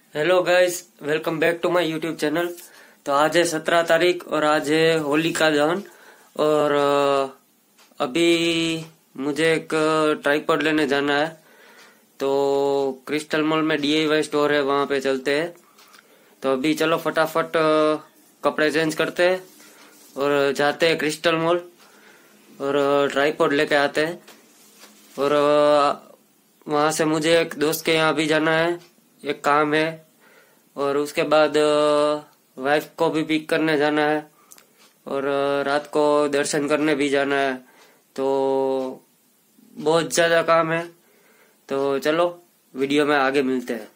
Hello guys, welcome back to my YouTube channel. तो आज है 17 तारीख और आज है होलिका दहन। और अभी मुझे एक ट्राइपॉड लेने जाना है। तो क्रिस्टल मॉल में DIY स्टोर है, वहां पे चलते हैं। तो अभी चलो फटाफट कपड़े चेंज करते हैं और जाते हैं क्रिस्टल मॉल और ट्राइपॉड लेके आते हैं। और वहां से मुझे एक दोस्त के यहाँ भी जाना है, एक काम है। और उसके बाद वाइफ को भी पिक करने जाना है और रात को दर्शन करने भी जाना है। तो बहुत ज्यादा काम है। तो चलो वीडियो में आगे मिलते हैं।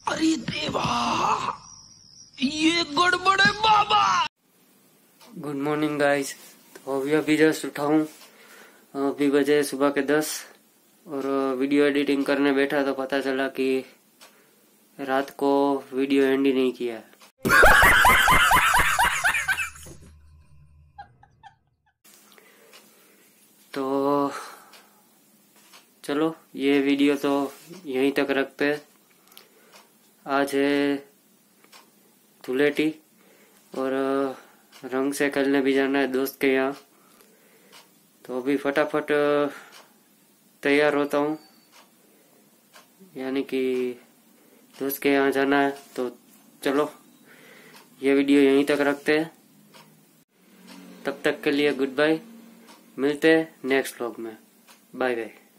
अरे देवा, ये गड़बड़ है बाबा। Good morning guys. तो अभी जस्ट उठा हूँ। अभी बजे सुबह के 10 और वीडियो एडिटिंग करने बैठा तो पता चला कि रात को वीडियो एंड ही नहीं किया। तो चलो ये वीडियो तो यहीं तक रखते हैं। आज है धुलेटी और रंग से खेलने भी जाना है दोस्त के यहाँ। तो अभी फटाफट तैयार होता हूँ, यानी कि दोस्त के यहाँ जाना है। तो चलो ये वीडियो यहीं तक रखते हैं। तब तक के लिए गुड बाय। मिलते हैं नेक्स्ट व्लॉग में। Bye bye.